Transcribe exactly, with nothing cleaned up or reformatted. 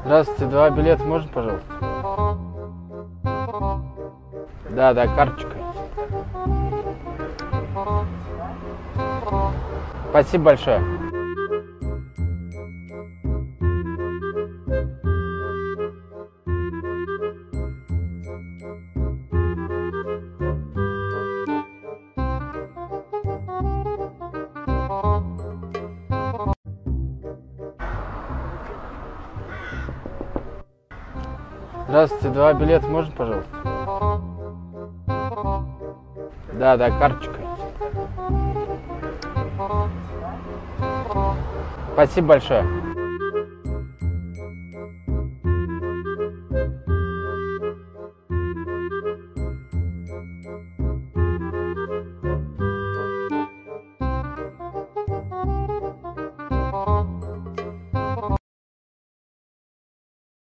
Здравствуйте, два билета можно, пожалуйста? Да, да, карточкой. Спасибо большое. Здравствуйте, два билета можно, пожалуйста? Да, да, карточкой. Спасибо большое.